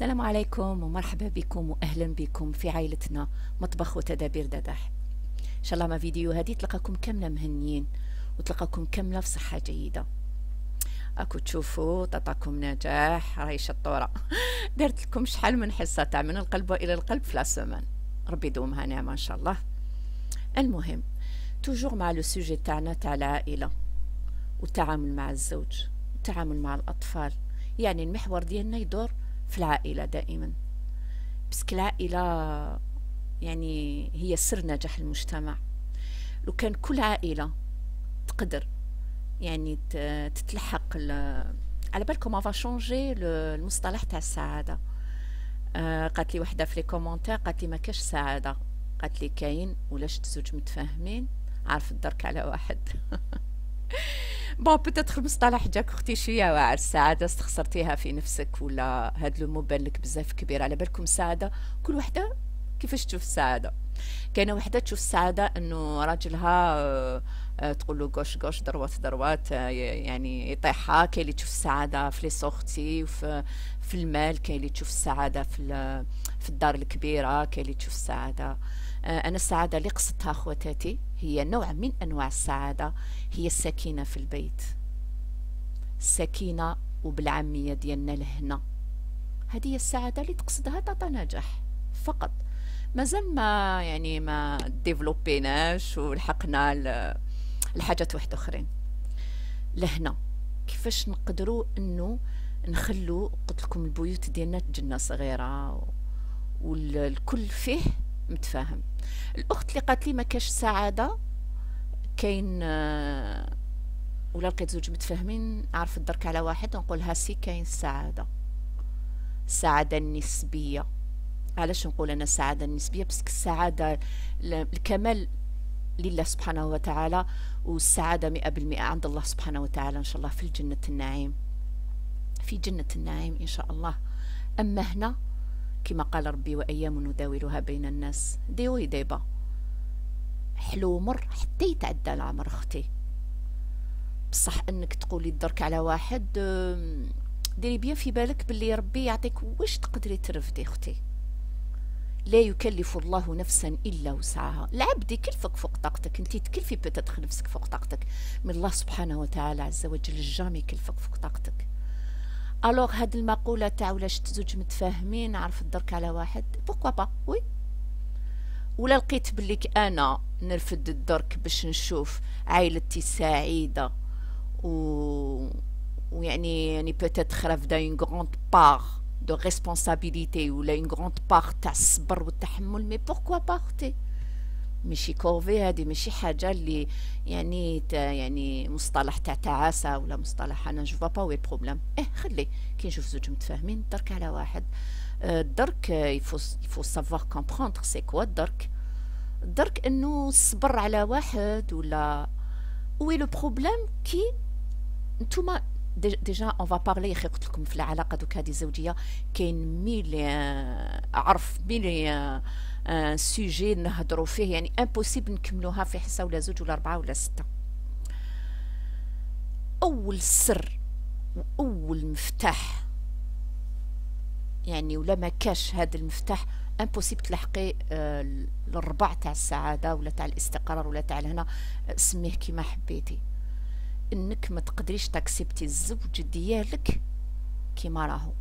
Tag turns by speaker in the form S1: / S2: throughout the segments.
S1: السلام عليكم ومرحبا بكم واهلا بكم في عائلتنا مطبخ وتدابير دداح. ان شاء الله ما فيديو هذه تلقاكم كامله مهنيين وتلقاكم كامله في صحه جيده. اكو تشوفوا تعطاكم نجاح راهي شطوره. درت لكم شحال من حصه تاع من القلب والى القلب في لا سومان، ربي يدومها نعمه ان شاء الله. المهم توجور مع لو سوجي تاعنا تاع العائله والتعامل مع الزوج والتعامل مع الاطفال، يعني المحور ديالنا يدور في العائلة دائما، بس العائلة يعني هي سر نجاح المجتمع. لو كان كل عائلة تقدر يعني تتلحق على بالكم افا شونجي المصطلح تاع السعادة. قالت لي وحدة في لي كومونتير، قالت لي ما كاش سعادة، قالت لي كاين ولاش زوج متفاهمين عارف الدرك على واحد. بون بوتيتر المصطلح جاك اختي شويه واعر، السعاده استخسرتيها في نفسك ولا هاد لو مو بان لك بزاف كبير؟ على بالكم السعاده كل وحده كيفاش تشوف السعاده. كاينه وحده تشوف السعاده انه راجلها تقول له غوش غوش دروات دروات يعني يطيحها. كاين اللي تشوف السعاده في لي سورتي في المال، كاين اللي تشوف السعاده في الدار الكبيره، كاين اللي تشوف السعاده. انا السعاده اللي قصدتها خواتاتي هي نوع من انواع السعاده، هي السكينه في البيت، السكينه وبالعاميه ديالنا الهنا. هذه هي السعاده اللي تقصدها طاطا نجاح فقط. مازال ما ديفلوبيناش ولحقنا لحاجات واحد اخرين. لهنا كيفاش نقدروا انه نخلو قلت لكم البيوت ديالنا جنة صغيره والكل فيه متفاهم. الاخت اللي قالت لي ما كاش سعاده، كاين ولا لقيت زوج متفاهمين عارف الدرك على واحد، نقولها سي كاين السعاده النسبيه. علاش نقول انا السعاده النسبيه؟ بس السعاده الكمال لله سبحانه وتعالى، والسعاده 100% عند الله سبحانه وتعالى ان شاء الله في الجنه النعيم، في جنه النعيم ان شاء الله. اما هنا كما قال ربي وايام نداولها بين الناس، ديوي ديبا حلو مر حتى يتعدى العمر اختي. بصح انك تقولي درك على واحد، ديري بيان في بالك باللي ربي يعطيك واش تقدري ترفدي اختي. لا يكلف الله نفسا الا وسعها، العبد يكلفك فوق طاقتك، انت تكلفي بتدخل نفسك فوق طاقتك، من الله سبحانه وتعالى عز وجل جامي يكلفك فوق طاقتك. الوغ هاد المقوله تاع ولاش زوج متفاهمين عارف الدرك على واحد، بوكوا با وي. ولا لقيت بليك انا نرفد الدرك باش نشوف عائلتي سعيده ويعني بوتيتر رافده اون غروند بار دو ريسبونسابيلتي ولا اون غروند بار تاع الصبر والتحمل، مي بوركوا با اختي؟ ماشي كورفي، هذه ماشي حاجه اللي يعني مصطلح تاع تعاسه ولا مصطلح. انا جو با وي البروبليم. خلي كي نشوف زوج متفاهمين درك على واحد. الدرك يفو سافوار كومبروندر سي كوا الدرك انه الصبر على واحد ولا وي لو بروبليم كي نتوما ديجا اون فا بارلي. يا اخي قلت لكم في العلاقه دوك هذه الزوجيه كاين اعرف سوجي نهضروا فيه، يعني امبوسيبل نكملوها في حصه ولا زوج ولا 4 ولا 6. اول سر واول مفتاح يعني ولا ما كاش هذا المفتاح امبوسيبل تلحقي الربع تاع السعاده ولا تاع الاستقرار ولا تاع الهنا، سميه كيما حبيتي. انك ما تقدريش تاكسبتي الزوج ديالك كيما راهو.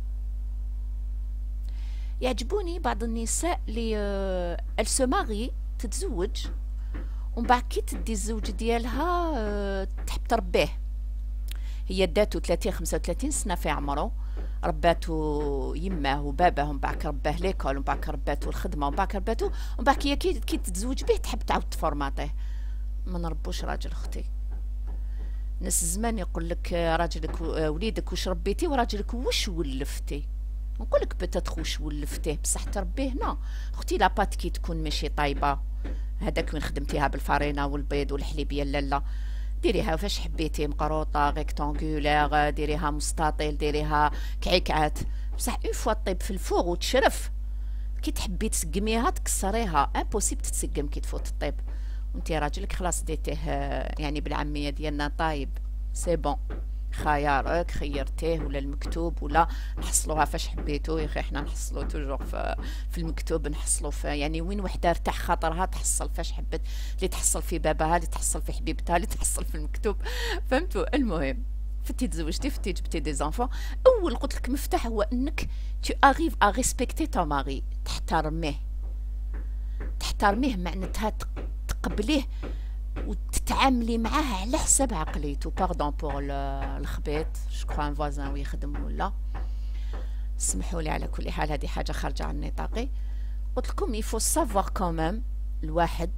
S1: يعجبوني بعض النساء اللي السو ماري تتزوج ومن بعد كي تدي الزوج ديالها تحب تربيه. هي داتو 30 35 سنه في عمره، رباتو يماه وباباه، ومن بعد رباه ليكول، ومن بعد رباتو الخدمه، ومن بعد رباتو، ومن بعد هي كي تتزوج به تحب تعاود تفورماطيه. ما نربوش راجل اختي. ناس الزمان يقول لك راجلك وليدك واش ربيتي وراجلك واش ولفتي. نقول لك بتاتخ واش ولفتيه بصح تربيه هنا اختي. لاباط كي تكون ماشي طايبه، هذاك وين خدمتيها بالفارينه والبيض والحليبيه لالا، ديريها فاش حبيتي، مقروطه ريكتانغولير، ديريها مستطيل، ديريها كعكعات، بصح اون فوا طيب في الفوغ وتشرف كي تحبي تسقميها تكسريها، امبوسيبل تتسقم كي تفوت الطيب. وانتي راجلك خلاص ديتيه يعني بالعاميه ديالنا طايب، سي بون خيارك خيرتيه ولا المكتوب ولا نحصلوها فاش حبيتو. يا اخي حنا نحصلو توجور في المكتوب، نحصلو في يعني وين وحده ارتاح خاطرها تحصل فاش حبت، اللي تحصل في باباها، اللي تحصل في حبيبتها، اللي تحصل في المكتوب. فهمتوا؟ المهم فتي تزوجتي، فتي جبتي دي زانفون، اول قلت لك مفتاح هو انك tu arrives à respecter ton mari، تحترميه. تحترميه معناتها تقبليه وتتعاملي معاه على حسب عقليته. باردون بور الخبيط، جو كخوا ان فوازان ويخدم ولا، سمحوا لي على كل حال هذه حاجه خارجه عن نطاقي. قلت لكم يفو سافوار كومام الواحد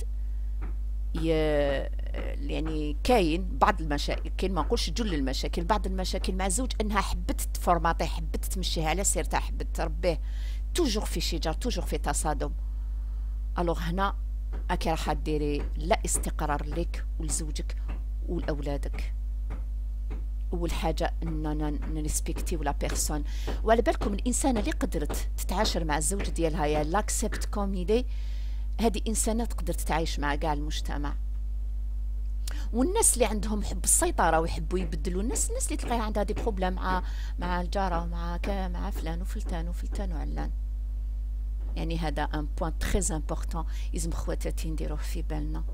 S1: يعني كاين بعض المشاكل، كاين ما نقولش جل المشاكل، بعض المشاكل مع الزوج انها حبت تفورماطي، حبت تمشيها على سيرتها، حبت تربيه، توجور في شجار، توجور في تصادم. الوغ هنا راكي راح ديري لا استقرار لك ولزوجك ولأولادك. اول حاجه اننا نريسبكتي ولا بيرسون. وعلى بالكم الانسانه اللي قدرت تتعاشر مع الزوج ديالها يا لاكسبت كوم ايدي، هذه انسانه تقدر تتعايش مع كاع المجتمع. والناس اللي عندهم حب السيطره ويحبوا يبدلوا الناس، الناس اللي تلقاها عندها دي بروبليم مع الجاره ومع فلان وفلتان وفلتان وعلان. يعني هذا ان بوين تري امبورطون لازم خواتاتي نديروه في بالنا.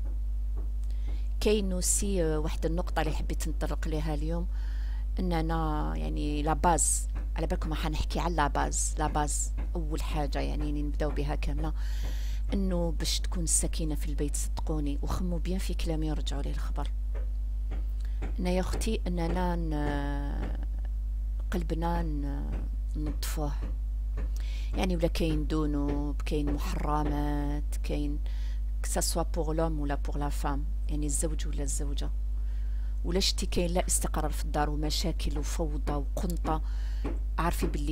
S1: كاين اوسي واحد النقطه اللي حبيت نطرق ليها اليوم، اننا يعني لا باز، على بالكم راح نحكي على لا باز اول حاجه يعني نبداو بها كامله، انه باش تكون السكينه في البيت صدقوني وخموا بيان في كلامي ورجعوا لي الخبر. انا يا اختي اننا قلبنا نطفوه، يعني ولا كاين ذنوب، كاين محرمات، كاين كساسوا بوغ لوم ولا بوغ لا فام، يعني الزوج ولا الزوجه، ولا شتي كاين لا استقرار في الدار ومشاكل وفوضى وقنطه، عارفي باللي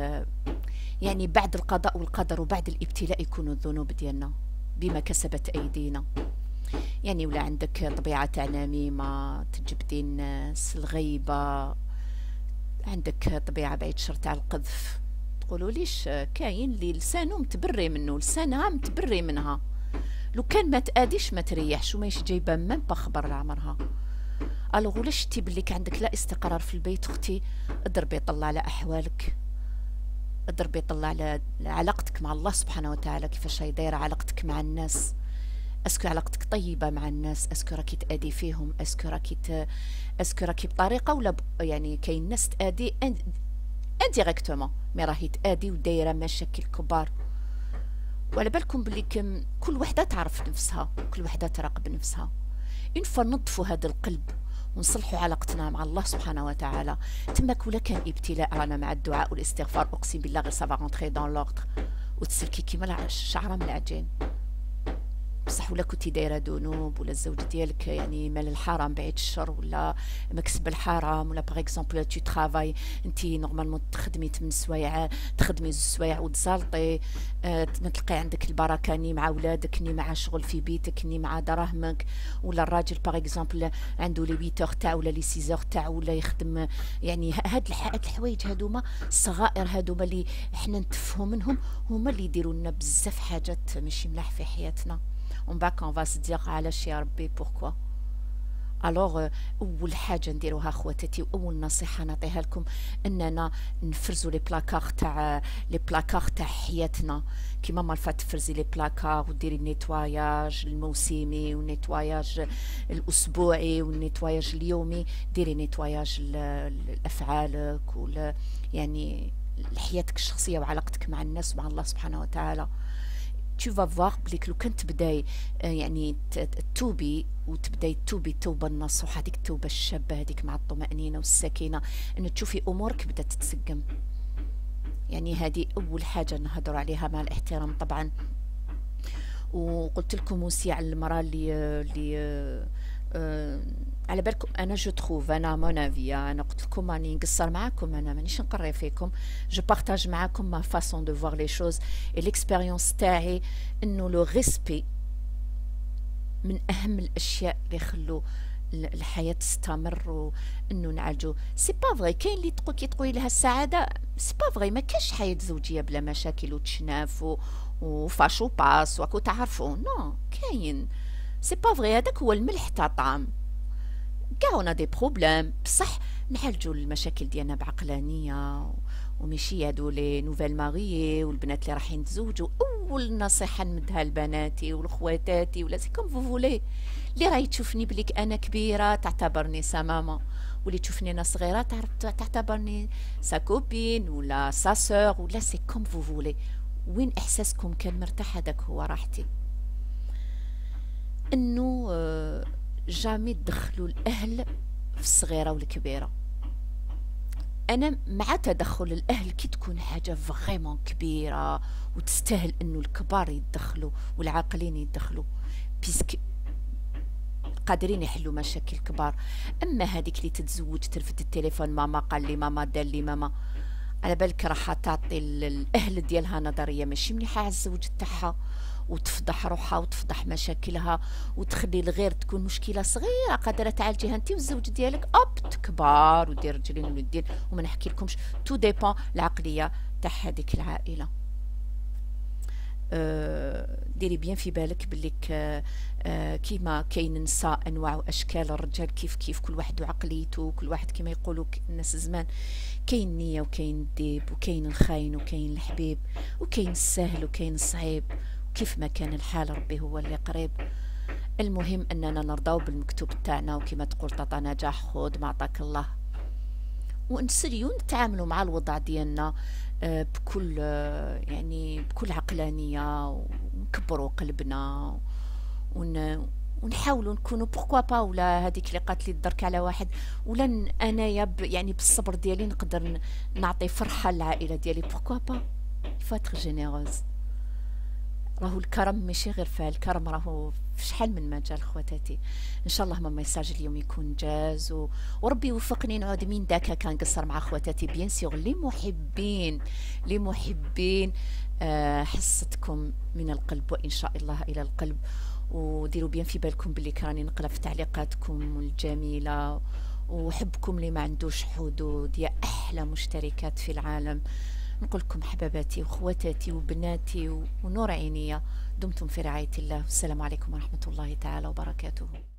S1: يعني بعد القضاء والقدر وبعد الابتلاء يكونوا الذنوب ديالنا بما كسبت ايدينا. يعني ولا عندك طبيعه تاع نميمه، تجبدي الناس، الغيبه، عندك طبيعه بعيد شر تاع القذف، تقولوا ليش كاين اللي لسانه متبري منه، لسانها متبري منها، لو كان ما تاديش ما تريحش وما جايبه ميم با خبر لعمرها. الوغ ولا شتي بليك عندك لا استقرار في البيت اختي، اضربي طلع على احوالك، اضربي طلع على علاقتك مع الله سبحانه وتعالى، كيفاش هي دايره علاقتك مع الناس. اسكو علاقتك طيبه مع الناس؟ اسكو راكي تادي فيهم؟ اسكو راكي بطريقه ولا يعني كاين ناس تادي انديريكتومون مي راهي تادي ودايره مشاكل كبار. وعلى بالكم بلي كل وحده تعرف نفسها، كل وحده تراقب نفسها. اون فوا نطفوا هذا القلب ونصلحوا علاقتنا مع الله سبحانه وتعالى، تماك ولا كان ابتلاء رانا مع الدعاء والاستغفار اقسم بالله غير سافا رونتري دون لوردر وتسلكي كيما الشعره من العجين. بصح ولا كنتي دايره ذنوب ولا الزوج ديالك يعني مال الحرام بعيد الشر ولا مكسب الحرام، ولا باغ اكزومبل تو ترافاي انتي نورمالمون تخدمي 8 سوايع، تخدمي 2 سوايع وتزالطي، ما تلقاي عندك البركه ني مع ولادك ني مع شغل في بيتك ني مع دراهمك. ولا الراجل باغ اكزومبل عنده لي 8 تاعو ولا لي 6 تاعو ولا يخدم، يعني هاد الحوايج هادوما الصغائر هادوما اللي حنا نتفهوا منهم، هما اللي يديروا لنا بزاف حاجات ماشي ملاح في حياتنا. on va qu'on va se dire علاش يا ربي pourquoi. الوغ اول حاجه نديروها خواتاتي واول نصيحه نعطيها لكم اننا نفرزوا لي بلاكار تاع حياتنا، كيما ما الفات تفرزي لي بلاكار وديري النيتواياج الموسمي والنيتواياج الاسبوعي والنيتواياج اليومي، ديري نيتواياج لافعالك ولا يعني لحياتك الشخصيه وعلاقتك مع الناس ومع الله سبحانه وتعالى. tu vas voir بليك لو كنت تبداي يعني توبي وتبداي توبي التوبه النصوحه، هذيك التوبه الشابه هذيك مع الطمانينه والسكينه، ان تشوفي امورك بدات تتسقم. يعني هذه اول حاجه نهضر عليها مع الاحترام طبعا. وقلت لكم وسي على المراه اللي على بالكم انا جو تروف انا مون افي، انا قلت لكم راني نقصر معاكم، انا مانيش نقري فيكم، جو بارطاج معاكم ما فاسون دو فوار لي شوز اي ليكسبيريونس تاعي، انه لو ريسبي من اهم الاشياء اللي يخلوا الحياه تستمر وانه نعالجو. سي با فغي كاين اللي كي تقولي لها السعاده، سي با فغي، ما كاينش حياه زوجيه بلا مشاكل وتشناف وفاشو باس وكو تعرفوا، نو كاين، سي با فغي، هذاك هو الملح تاع الطعام. كاع اون دي بروبليم، بصح نعالجوا المشاكل ديالنا بعقلانيه، وماشي هادو لي نوفيل ماريي والبنات اللي رايحين يتزوجوا. اول نصيحه نمدها لبناتي ولخواتاتي ولا سي كوم فو فولي، اللي راهي تشوفني بليك انا كبيره تعتبرني سا ماما، واللي تشوفني انا صغيره تعتبرني سا كوبين ولا سا سور ولا سي كوم فو فولي. وين احساسكم كان مرتاح هذاك هو راحتي. انه جامي تدخلوا الاهل في الصغيره والكبيره. انا مع تدخل الاهل كي تكون حاجه فريمون كبيره وتستاهل انه الكبار يتدخلوا والعاقلين يتدخلوا، بيسك قادرين يحلوا مشاكل كبار. اما هذيك اللي تتزوج ترفد التليفون، ماما قال لي، ماما دار لي، ماما، على بالك راح تعطي الاهل ديالها نظريه ماشي مليحه على الزوج تاعها، وتفضح روحها وتفضح مشاكلها، وتخلي الغير تكون مشكله صغيره قادره تعالجيها انت والزوج ديالك اوب تكبر ودير رجلين واليدين. وما نحكي لكمش تو ديبون العقليه تاع هذيك العائله. ديري بيان في بالك بليك كيما كاين نساء انواع واشكال، الرجال كيف كل واحد وعقليته، كل واحد كيما يقولوا الناس زمان، كاين نيه وكاين الديب وكاين الخاين وكاين الحبيب وكاين السهل وكاين الصعيب، وكيف ما كان الحال ربي هو اللي قريب. المهم اننا نرضاو بالمكتوب تاعنا، وكيما تقول طاطا نجاح خذ ما عطاك الله، ونسريو نتعاملوا مع الوضع ديالنا بكل يعني بكل عقلانيه، ونكبروا قلبنا ونحاولوا نكونوا بوركوا با. ولا هذيك اللي قالت لي درك على واحد، ولا انايا يعني بالصبر ديالي نقدر نعطي فرحه للعائله ديالي، بوركوا با فاتر جينيروز. راهو الكرم ماشي غير فيها، الكرم راهو في شحال من مجال خواتاتي. ان شاء الله ما يساج اليوم يكون جاز وربي يوفقني نعود من داكا كنقصر مع خواتاتي بيان سيغ لي محبين حصتكم من القلب وان شاء الله الى القلب. وديروا بيان في بالكم باللي كراني نقرا في تعليقاتكم الجميله، وحبكم اللي ما عندوش حدود، يا احلى مشتركات في العالم. نقول لكم حباباتي وخواتاتي وبناتي ونور عينيا، دمتم في رعاية الله، والسلام عليكم ورحمة الله تعالى وبركاته.